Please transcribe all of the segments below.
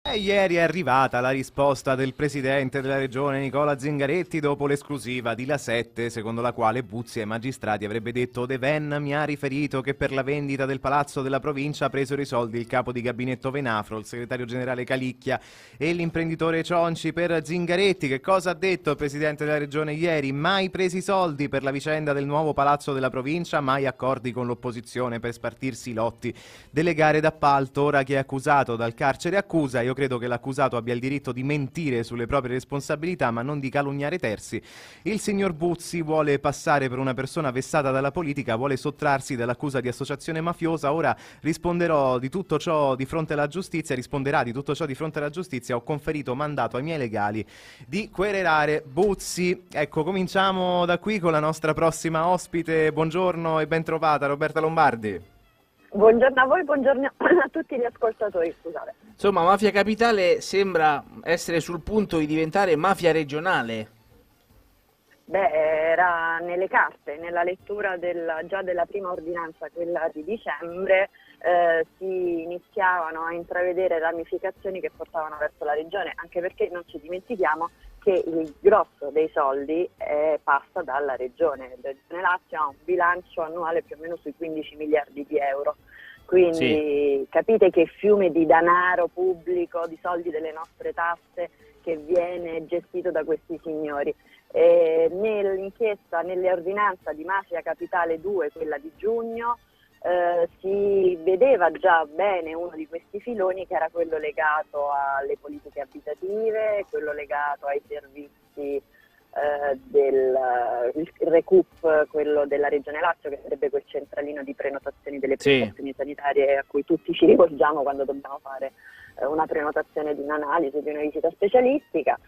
Ieri è arrivata la risposta del presidente della regione Nicola Zingaretti dopo l'esclusiva di La 7, secondo la quale Buzzi ai magistrati avrebbe detto: De Ven mi ha riferito che per la vendita del palazzo della provincia ha preso i soldi il capo di gabinetto Venafro, il segretario generale Calicchia e l'imprenditore Cionci. Per Zingaretti che cosa ha detto il presidente della regione ieri? Mai presi soldi per la vicenda del nuovo palazzo della provincia, mai accordi con l'opposizione per spartirsi i lotti delle gare d'appalto. Ora che è accusato dal carcere accusa, io credo che l'accusato abbia il diritto di mentire sulle proprie responsabilità ma non di calunniare terzi. Il signor Buzzi vuole passare per una persona vessata dalla politica, vuole sottrarsi dall'accusa di associazione mafiosa. Ora risponderò di tutto ciò di fronte alla giustizia, risponderà di tutto ciò di fronte alla giustizia. Ho conferito mandato ai miei legali di querelare Buzzi. Ecco, cominciamo da qui con la nostra prossima ospite. Buongiorno e ben trovata Roberta Lombardi. Buongiorno a voi, buongiorno a tutti gli ascoltatori, scusate. Insomma, Mafia Capitale sembra essere sul punto di diventare mafia regionale. Beh, era nelle carte, nella lettura già della prima ordinanza, quella di dicembre, si iniziavano a intravedere ramificazioni che portavano verso la regione, anche perché non ci dimentichiamo che il grosso dei soldi passa dalla regione. La Regione Lazio ha un bilancio annuale più o meno sui 15 miliardi di euro. Quindi sì, capite che fiume di denaro pubblico, di soldi delle nostre tasse che viene gestito da questi signori. Nell'inchiesta, nell'ordinanza di Mafia Capitale 2, quella di giugno, si vedeva già bene uno di questi filoni, che era quello legato alle politiche abitative, quello legato ai servizi del Recup, quello della Regione Lazio, che sarebbe quel centralino di prenotazioni delle prestazioni sanitarie a cui tutti ci rivolgiamo quando dobbiamo fare una prenotazione di un'analisi, di una visita specialistica.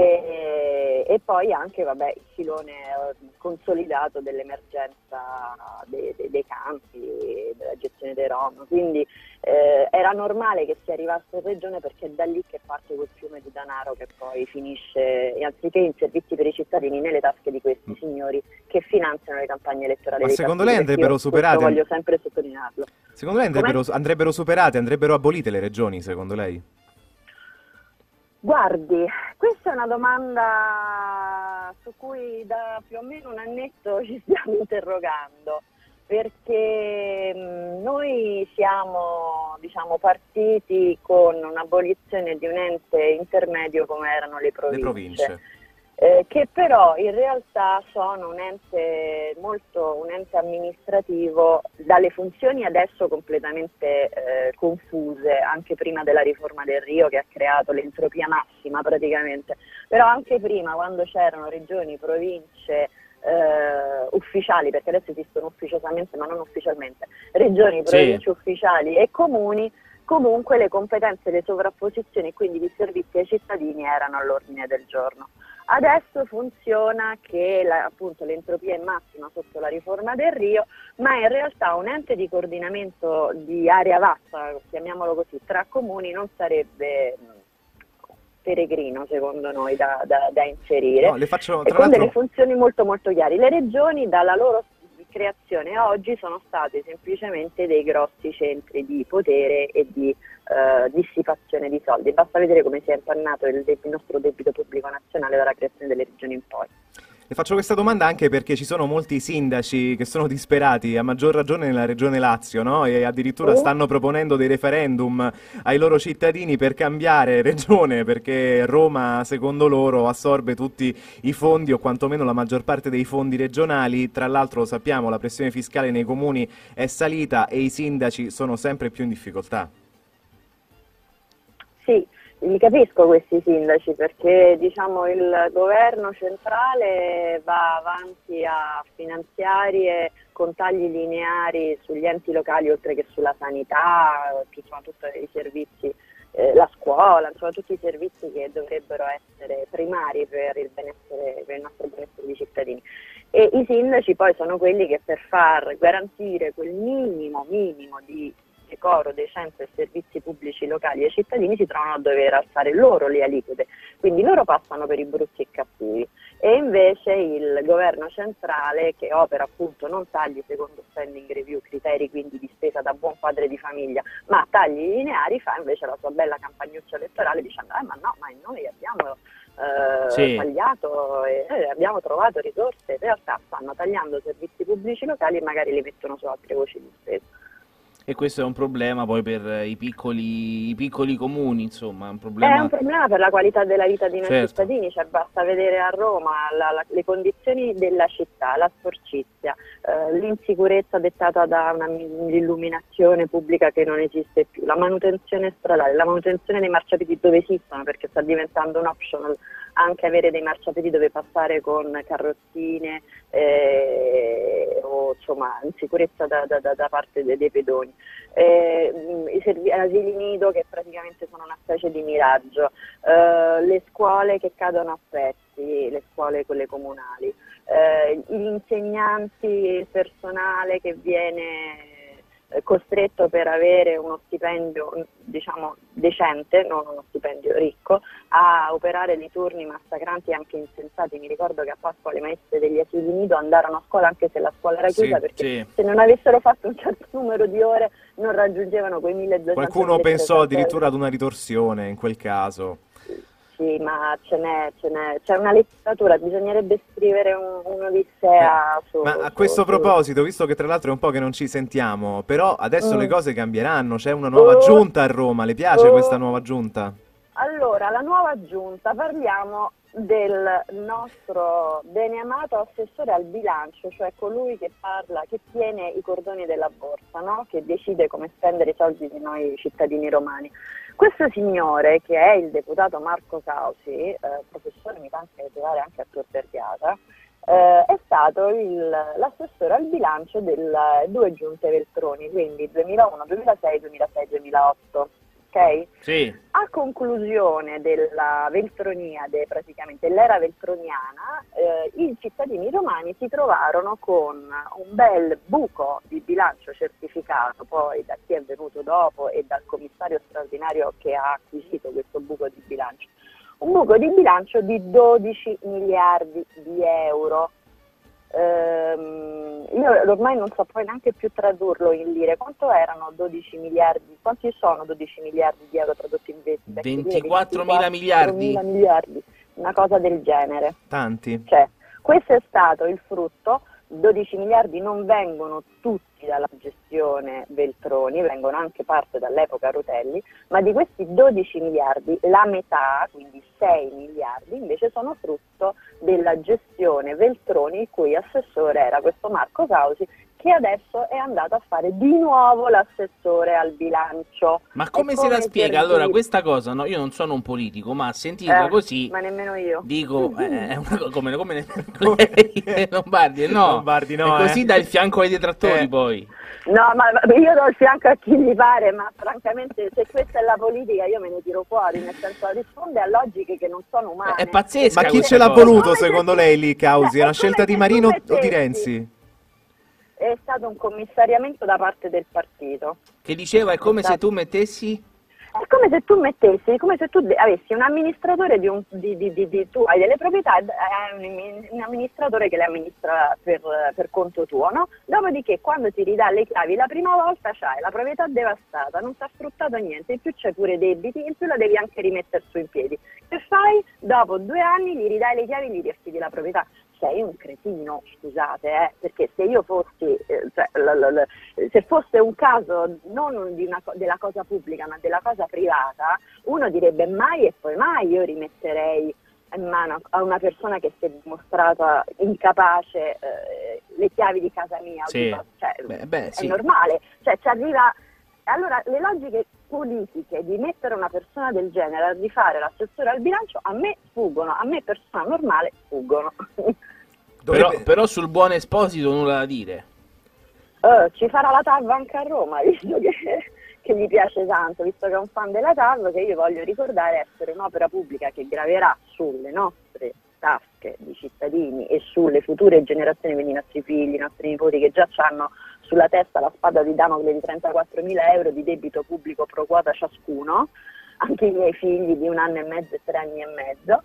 E poi anche il filone consolidato dell'emergenza dei campi, della gestione dei Rom. Quindi era normale che si arrivasse in regione, perché è da lì che parte quel fiume di denaro che poi finisce, anziché in servizi per i cittadini, nelle tasche di questi signori che finanziano le campagne elettorali. Ma secondo lei andrebbero superate? Voglio sempre sottolinearlo. Secondo lei andrebbero superate, andrebbero abolite le regioni, secondo lei? Guardi, questa è una domanda su cui da più o meno un annetto ci stiamo interrogando, perché noi siamo, partiti con un'abolizione di un ente intermedio come erano le province. Che però in realtà sono un ente amministrativo dalle funzioni adesso completamente confuse, anche prima della riforma del Rio, che ha creato l'entropia massima praticamente, però anche prima, quando c'erano regioni, province ufficiali, perché adesso esistono ufficiosamente ma non ufficialmente, regioni, province ufficiali e comuni, comunque le competenze e le sovrapposizioni, quindi di servizi ai cittadini, erano all'ordine del giorno. Adesso funziona che appunto l'entropia è massima sotto la riforma del Rio, ma in realtà un ente di coordinamento di area vasta, chiamiamolo così, tra comuni non sarebbe peregrino, secondo noi, da inserire. No, le faccio, e con delle funzioni molto molto chiare. Le regioni, dalla loro creazione a oggi, sono state semplicemente dei grossi centri di potere e di dissipazione di soldi. Basta vedere come si è impannato il nostro debito pubblico nazionale dalla creazione delle regioni in poi. Le faccio questa domanda anche perché ci sono molti sindaci che sono disperati, a maggior ragione nella regione Lazio, no? E addirittura stanno proponendo dei referendum ai loro cittadini per cambiare regione, perché Roma, secondo loro, assorbe tutti i fondi, o quantomeno la maggior parte dei fondi regionali. Tra l'altro, sappiamo, la pressione fiscale nei comuni è salita e i sindaci sono sempre più in difficoltà. Sì, li capisco questi sindaci, perché il governo centrale va avanti a finanziarie con tagli lineari sugli enti locali, oltre che sulla sanità, tutti i servizi, la scuola, tutti i servizi che dovrebbero essere primari per il nostro benessere di cittadini. E i sindaci poi sono quelli che, per far garantire quel minimo di decoro, decenza e servizi pubblici locali ai cittadini, si trovano a dover alzare loro le aliquote, quindi loro passano per i brutti e cattivi, e invece il governo centrale, che opera appunto non tagli secondo standing review, criteri quindi di spesa da buon padre di famiglia, ma tagli lineari, fa invece la sua bella campagnuccia elettorale dicendo ma no, ma noi abbiamo tagliato e abbiamo trovato risorse. In realtà stanno tagliando servizi pubblici locali e magari li mettono su altre voci di spesa. E questo è un problema poi per i piccoli comuni, insomma, è un problema... È un problema per la qualità della vita di noi Certo. cittadini, cioè basta vedere a Roma le condizioni della città, la sporcizia, l'insicurezza dettata da un'illuminazione pubblica che non esiste più, la manutenzione stradale, la manutenzione dei marciapiedi dove esistono, perché sta diventando un optional anche avere dei marciapiedi dove passare con carrozzine o insomma insicurezza da parte dei pedoni, i asili nido che praticamente sono una specie di miraggio, le scuole che cadono a pezzi, le scuole quelle comunali, gli insegnanti, il personale che viene costretto per avere uno stipendio diciamo decente, non uno stipendio ricco, a operare dei turni massacranti e anche insensati. Mi ricordo che a Pasqua le maestre degli asili nido andarono a scuola anche se la scuola era chiusa, perché se non avessero fatto un certo numero di ore non raggiungevano quei 1200. Qualcuno pensò addirittura ad una ritorsione in quel caso. Sì, ma c'è una letteratura, bisognerebbe scrivere un'odissea su... Ma a questo proposito, visto che tra l'altro è un po' che non ci sentiamo, però adesso le cose cambieranno, c'è una nuova giunta a Roma, le piace questa nuova giunta? Allora, la nuova giunta, parliamo del nostro beneamato assessore al bilancio, cioè colui che parla, che tiene i cordoni della borsa, no? Che decide come spendere i soldi di noi cittadini romani. Questo signore, che è il deputato Marco Causi, professore mi fa anche arrivare anche a Tor Vergata, è stato l'assessore al bilancio delle due giunte Veltroni, quindi 2001, 2006, 2006, 2008. Ok? Sì. A conclusione della Veltroniade, praticamente l'era veltroniana, i cittadini romani si trovarono con un bel buco di bilancio certificato poi da chi è venuto dopo e dal commissario straordinario che ha acquisito questo buco di bilancio. Un buco di bilancio di 12 miliardi di euro. Io ormai non so poi neanche più tradurlo in lire. Quanto erano 12 miliardi? Quanti sono 12 miliardi di euro tradotti in 24.000 miliardi? 24.000 miliardi, una cosa del genere. Tanti. Cioè, questo è stato il frutto. 12 miliardi non vengono tutti dalla gestione Veltroni, vengono anche parte dall'epoca Rutelli, ma di questi 12 miliardi la metà, quindi 6 miliardi, invece sono frutto della gestione Veltroni, il cui assessore era questo Marco Causi, che adesso è andato a fare di nuovo l'assessore al bilancio. Ma come se la spiega? Allora, questa cosa, no, io non sono un politico, ma a sentirla così... Ma nemmeno io. Dico, è una cosa come lei, Lombardi, no. Lombardi, no, e così dà il fianco ai detrattori, poi. No, ma io do il fianco a chi gli pare, ma francamente se questa è la politica io me ne tiro fuori, nel senso risponde a logiche che non sono umane. È pazzesca. Ma chi ce l'ha voluto secondo lei lì, Causi? È una scelta di Marino o di Renzi? È stato un commissariamento da parte del partito. Che diceva, è come se tu mettessi... È come se tu mettessi, come se tu avessi un amministratore tu hai delle proprietà, hai un amministratore che le amministra per conto tuo, no? Dopodiché quando ti ridà le chiavi la prima volta c'hai la proprietà devastata, non ti ha sfruttato niente, in più c'hai pure debiti, in più la devi anche rimettere su in piedi. Che fai? Dopo 2 anni gli ridai le chiavi e gli riaffidi la proprietà. Sei un cretino, scusate, perché se io fossi, se fosse un caso non della cosa pubblica ma della cosa privata, uno direbbe mai e poi mai io rimetterei in mano a una persona che si è dimostrata incapace le chiavi di casa mia. Sì. Cioè, sì. È normale, cioè ci arriva. Allora le logiche politiche di mettere una persona del genere a rifare l'assessore al bilancio a me sfuggono, a me persona normale sfuggono. Però sul buon Esposito nulla da dire. Ci farà la TAV anche a Roma, visto che gli piace tanto, visto che è un fan della TAV, che io voglio ricordare essere un'opera pubblica che graverà sulle nostre tasche di cittadini e sulle future generazioni, quindi i nostri figli, i nostri nipoti che già hanno sulla testa la spada di Damocle di 34.000 euro di debito pubblico pro quota ciascuno, anche i miei figli di 1 anno e mezzo e 3 anni e mezzo.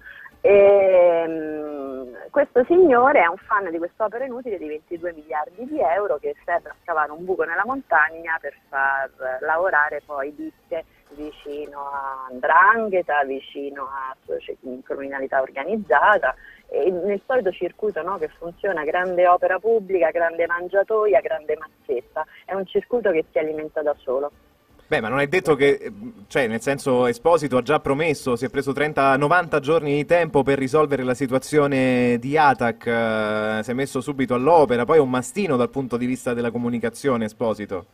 Questo signore è un fan di quest'opera inutile di 22 miliardi di euro che serve a scavare un buco nella montagna per far lavorare poi ditte vicino a 'ndrangheta, vicino a criminalità organizzata, e nel solito circuito, no, che funziona: grande opera pubblica, grande mangiatoia, grande mazzetta. È un circuito che si alimenta da solo. Beh, ma non è detto che, cioè, nel senso, Esposito ha già promesso, si è preso 90 giorni di tempo per risolvere la situazione di Atac, si è messo subito all'opera, poi è un mastino dal punto di vista della comunicazione, Esposito.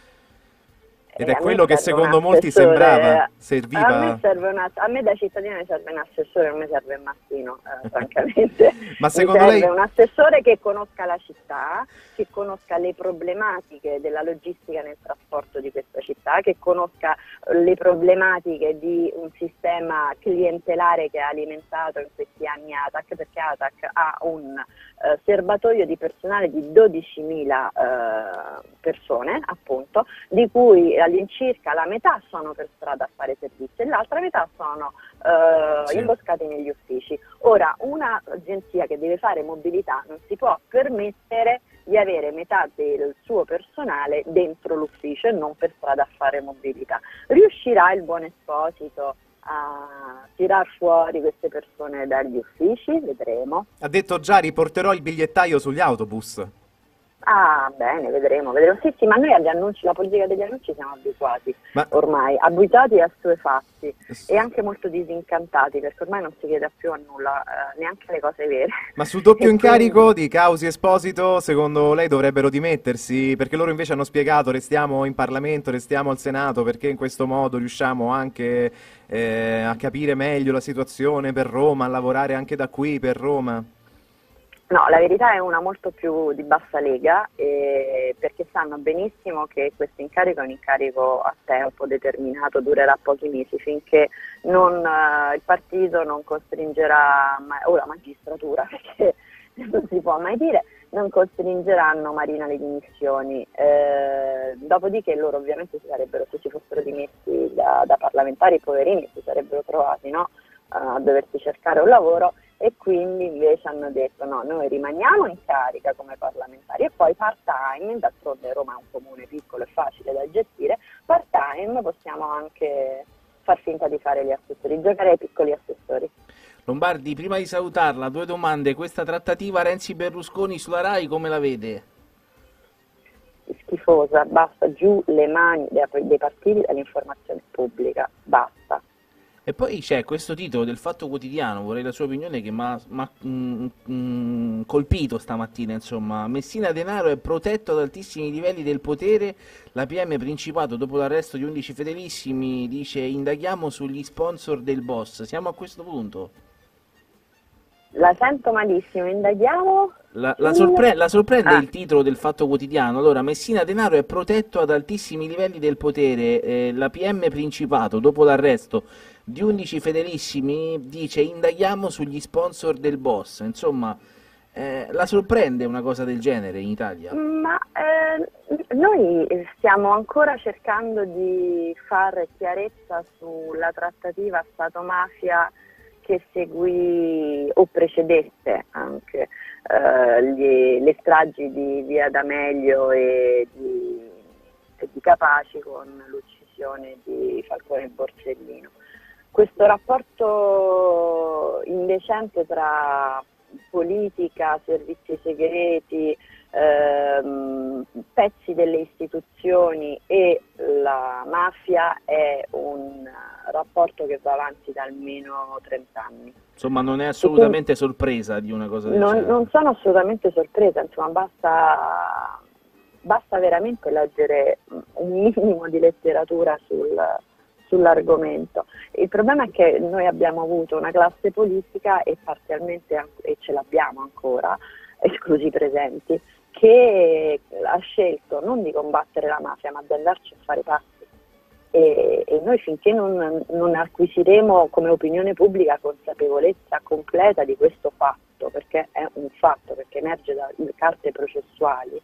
Ed è quello che secondo molti sembrava, serviva. A me da cittadina mi serve un assessore, non mi serve un mastino, francamente. Ma secondo mi serve lei un assessore che conosca la città, che conosca le problematiche della logistica nel trasporto di questa città, che conosca le problematiche di un sistema clientelare che ha alimentato in questi anni Atac, perché Atac ha un serbatoio di personale di 12.000 persone, appunto, di cui all'incirca la metà sono per strada a fare servizio e l'altra metà sono imboscati negli uffici. Ora, un'agenzia che deve fare mobilità non si può permettere di avere metà del suo personale dentro l'ufficio e non per strada a fare mobilità. Riuscirà il buon Esposito a tirar fuori queste persone dagli uffici? Vedremo. ha detto già riporterò il bigliettaio sugli autobus. Ah, bene, vedremo. Sì, ma noi agli annunci, la politica degli annunci siamo abituati, ormai, abituati e assuefatti e anche molto disincantati, perché ormai non si chiede più a nulla, neanche le cose vere. Ma sul doppio incarico di Causi Esposito, secondo lei dovrebbero dimettersi? Perché loro invece hanno spiegato: restiamo in Parlamento, restiamo al Senato, perché in questo modo riusciamo anche a capire meglio la situazione per Roma, a lavorare anche da qui per Roma. No, la verità è una molto più di bassa lega, perché sanno benissimo che questo incarico è un incarico a tempo determinato, durerà pochi mesi, finché il partito non costringerà, o la magistratura, perché non si può mai dire, non costringeranno Marina alle dimissioni. Dopodiché loro ovviamente se si fossero dimessi da parlamentari, poverini, si sarebbero trovati, no, a doversi cercare un lavoro. E quindi invece hanno detto: no, noi rimaniamo in carica come parlamentari e poi part-time, d'altronde Roma è un comune piccolo e facile da gestire, part-time possiamo anche far finta di fare gli assessori, giocare ai piccoli assessori. Lombardi, prima di salutarla, 2 domande. Questa trattativa Renzi-Berlusconi sulla RAI come la vede? Schifosa, basta, giù le mani dei partiti dall'informazione pubblica, basta. E poi c'è questo titolo del Fatto Quotidiano, vorrei la sua opinione, che mi ha colpito stamattina, insomma. Messina Denaro è protetto ad altissimi livelli del potere, la PM Principato dopo l'arresto di 11 fedelissimi dice: indaghiamo sugli sponsor del boss. Siamo a questo punto? La sento malissimo, indaghiamo? La sorprende il titolo del Fatto Quotidiano. Allora, Messina Denaro è protetto ad altissimi livelli del potere, la PM Principato dopo l'arresto di 11 fedelissimi dice: indaghiamo sugli sponsor del boss. Insomma, la sorprende una cosa del genere in Italia? Ma noi stiamo ancora cercando di fare chiarezza sulla trattativa Stato-mafia che seguì o precedette anche le stragi di Via D'Amelio e di Capaci con l'uccisione di Falcone e Borsellino. Questo rapporto indecente tra politica, servizi segreti, pezzi delle istituzioni e la mafia è un rapporto che va avanti da almeno 30 anni. Insomma, non è assolutamente sorpresa di una cosa del genere. Non sono assolutamente sorpresa, insomma, basta veramente leggere un minimo di letteratura sull'argomento. Il problema è che noi abbiamo avuto una classe politica e parzialmente, e ce l'abbiamo ancora, esclusi i presenti, che ha scelto non di combattere la mafia ma di andarci a fare passi. e noi finché non acquisiremo come opinione pubblica consapevolezza completa di questo fatto, perché è un fatto, perché emerge dalle carte processuali,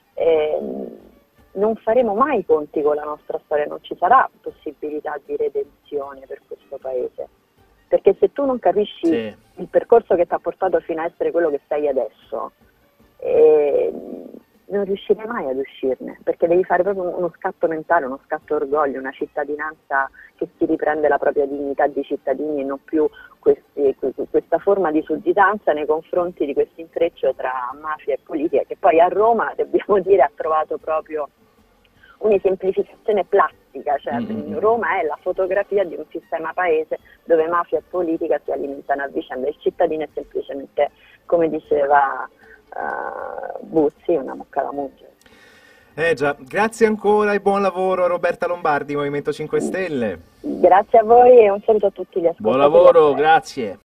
non faremo mai i conti con la nostra storia, non ci sarà possibilità di redenzione per questo paese, perché se tu non capisci il percorso che ti ha portato fino a essere quello che sei adesso, non riuscirai mai ad uscirne, perché devi fare proprio uno scatto mentale, uno scatto orgoglio, una cittadinanza che si riprende la propria dignità di cittadini e non più questa forma di sudditanza nei confronti di questo intreccio tra mafia e politica, che poi a Roma, dobbiamo dire, ha trovato proprio un'esemplificazione plastica, cioè Roma è la fotografia di un sistema paese dove mafia e politica si alimentano a vicenda, il cittadino è semplicemente, come diceva Buzzi, una mucca da mungere. Già, grazie ancora e buon lavoro Roberta Lombardi, Movimento 5 Stelle. Grazie a voi e un saluto a tutti gli ascoltatori. Buon lavoro, grazie.